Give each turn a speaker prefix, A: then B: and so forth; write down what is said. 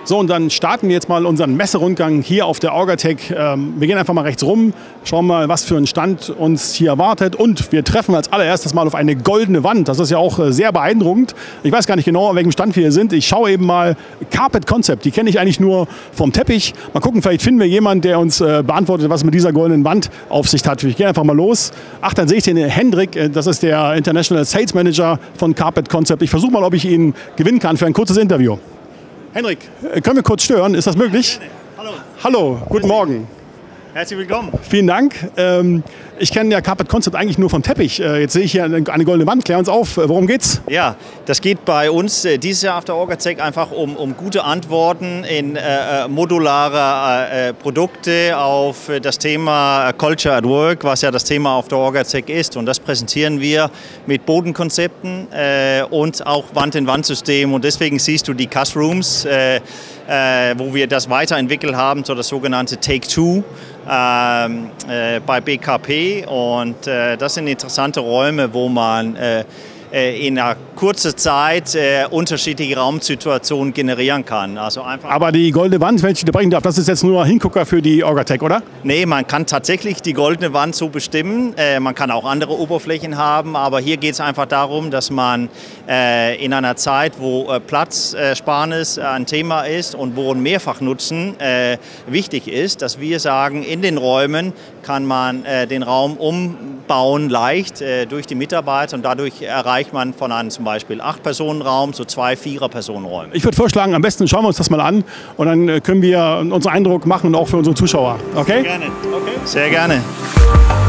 A: So, und dann starten wir jetzt mal unseren Messerundgang hier auf der Orgatech. Wir gehen einfach mal rechts rum, schauen mal, was für ein Stand uns hier erwartet. Und wir treffen als allererstes mal auf eine goldene Wand. Das ist ja auch sehr beeindruckend. Ich weiß gar nicht genau, an welchem Stand wir hier sind. Ich schaue eben mal Carpet Concept. Die kenne ich eigentlich nur vom Teppich. Mal gucken, vielleicht finden wir jemanden, der uns beantwortet, was mit dieser goldenen Wand auf sich hat. Ich gehe einfach mal los. Ach, dann sehe ich den Hendrik. Das ist der International Sales Manager von Carpet Concept. Ich versuche mal, ob ich ihn gewinnen kann für ein kurzes Interview. Hendrik, können wir kurz stören? Ist das möglich?
B: Hallo.
A: Hallo, guten Morgen.
B: Herzlich willkommen.
A: Vielen Dank. Ich kenne ja Carpet Concept eigentlich nur vom Teppich. Jetzt sehe ich hier eine goldene Wand. Klär uns auf, worum geht's?
B: Ja, das geht bei uns dieses Jahr auf der Orgatech einfach um gute Antworten in modulare Produkte auf das Thema Culture at Work, was ja das Thema auf der Orgatech ist. Und das präsentieren wir mit Bodenkonzepten und auch Wand-in-Wand-System. Und deswegen siehst du die Cuss-Rooms, wo wir das weiterentwickelt haben, so das sogenannte Take-Two bei BKP. Und das sind interessante Räume, wo man in einer kurzen Zeit unterschiedliche Raumsituationen generieren kann. Also einfach.
A: Aber die goldene Wand, wenn ich die bringen darf, das ist jetzt nur Hingucker für die Orgatech, oder?
B: Nee, man kann tatsächlich die goldene Wand so bestimmen. Man kann auch andere Oberflächen haben, aber hier geht es einfach darum, dass man in einer Zeit, wo Platzsparnis ein Thema ist und wo ein Mehrfachnutzen wichtig ist, dass wir sagen, in den Räumen kann man den Raum umbauen leicht durch die Mitarbeiter und dadurch erreicht man von einem zum Beispiel 8-Personen-Raum zu 2 4er-Personenräumen.
A: Ich würde vorschlagen, am besten schauen wir uns das mal an und dann können wir unseren Eindruck machen und auch für unsere Zuschauer. Okay?
B: Sehr gerne. Okay. Sehr gerne.